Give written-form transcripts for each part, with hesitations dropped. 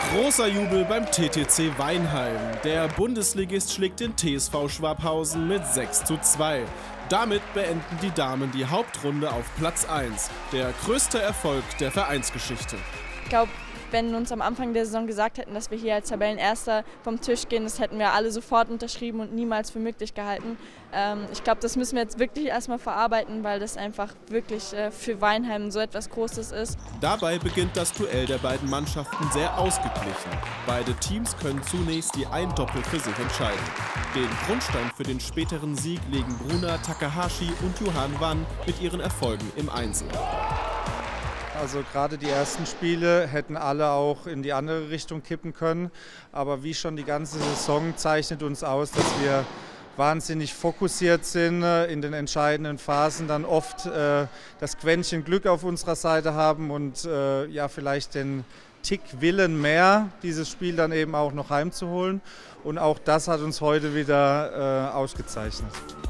Großer Jubel beim TTC Weinheim. Der Bundesligist schlägt den TSV Schwabhausen mit 6:2. Damit beenden die Damen die Hauptrunde auf Platz 1. Der größte Erfolg der Vereinsgeschichte. Ich glaube, wenn uns am Anfang der Saison gesagt hätten, dass wir hier als Tabellenerster vom Tisch gehen, das hätten wir alle sofort unterschrieben und niemals für möglich gehalten. Ich glaube, das müssen wir jetzt wirklich erstmal verarbeiten, weil das einfach wirklich für Weinheim so etwas Großes ist. Dabei beginnt das Duell der beiden Mannschaften sehr ausgeglichen. Beide Teams können zunächst die ein Doppel für sich entscheiden. Den Grundstein für den späteren Sieg legen Bruna Takahashi und Johan Wann mit ihren Erfolgen im Einzel. Also gerade die ersten Spiele hätten alle auch in die andere Richtung kippen können. Aber wie schon die ganze Saison zeichnet uns aus, dass wir wahnsinnig fokussiert sind in den entscheidenden Phasen, dann oft das Quäntchen Glück auf unserer Seite haben und ja, vielleicht den Tick Willen mehr, dieses Spiel dann eben auch noch heimzuholen. Und auch das hat uns heute wieder ausgezeichnet.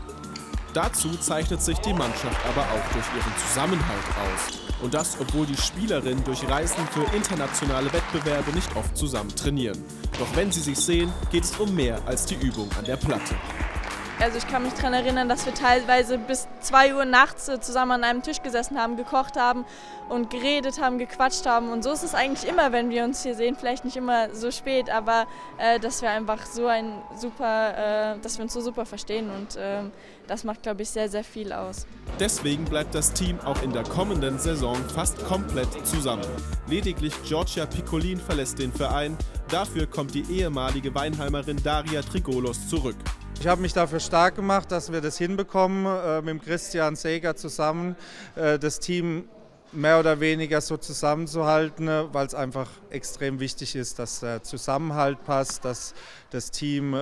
Dazu zeichnet sich die Mannschaft aber auch durch ihren Zusammenhalt aus. Und das, obwohl die Spielerinnen durch Reisen für internationale Wettbewerbe nicht oft zusammen trainieren. Doch wenn sie sich sehen, geht es um mehr als die Übung an der Platte. Also ich kann mich daran erinnern, dass wir teilweise bis 2 Uhr nachts zusammen an einem Tisch gesessen haben, gekocht haben und geredet haben, gequatscht haben. Und so ist es eigentlich immer, wenn wir uns hier sehen. Vielleicht nicht immer so spät, aber dass wir einfach so dass wir uns so super verstehen. Und das macht, glaube ich, sehr, sehr viel aus. Deswegen bleibt das Team auch in der kommenden Saison fast komplett zusammen. Lediglich Georgia Piccolin verlässt den Verein. Dafür kommt die ehemalige Weinheimerin Daria Trigolos zurück. Ich habe mich dafür stark gemacht, dass wir das hinbekommen, mit dem Christian Seger zusammen das Team mehr oder weniger so zusammenzuhalten, weil es einfach extrem wichtig ist, dass der Zusammenhalt passt, dass das Team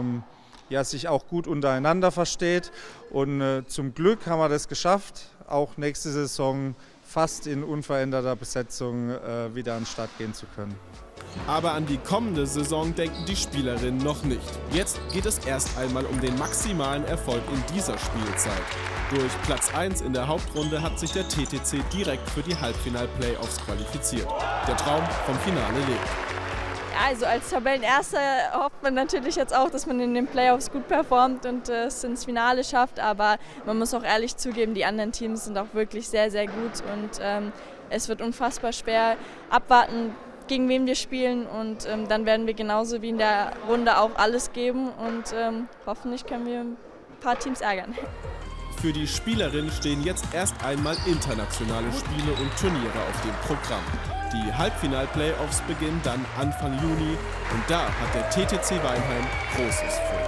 ja, sich auch gut untereinander versteht. Und zum Glück haben wir das geschafft, auch nächste Saison fast in unveränderter Besetzung wieder an den Start gehen zu können. Aber an die kommende Saison denken die Spielerinnen noch nicht. Jetzt geht es erst einmal um den maximalen Erfolg in dieser Spielzeit. Durch Platz 1 in der Hauptrunde hat sich der TTC direkt für die Halbfinal-Playoffs qualifiziert. Der Traum vom Finale lebt. Ja, also als Tabellenerster hofft man natürlich jetzt auch, dass man in den Playoffs gut performt und es ins Finale schafft. Aber man muss auch ehrlich zugeben, die anderen Teams sind auch wirklich sehr, sehr gut. Und es wird unfassbar schwer. Abwarten, gegen wen wir spielen, und dann werden wir genauso wie in der Runde auch alles geben und hoffentlich können wir ein paar Teams ärgern. Für die Spielerinnen stehen jetzt erst einmal internationale Spiele und Turniere auf dem Programm. Die Halbfinal-Playoffs beginnen dann Anfang Juni und da hat der TTC Weinheim Großes vor.